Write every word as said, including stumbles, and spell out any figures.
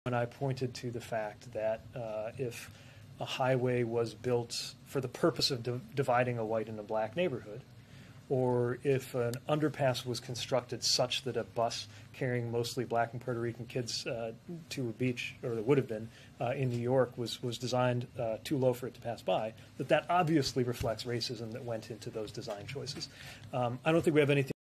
And I pointed to the fact that uh, if a highway was built for the purpose of di- dividing a white and a black neighborhood, or if an underpass was constructed such that a bus carrying mostly black and Puerto Rican kids uh, to a beach, or it would have been, uh, in New York was, was designed uh, too low for it to pass by, that that obviously reflects racism that went into those design choices. Um, I don't think we have anything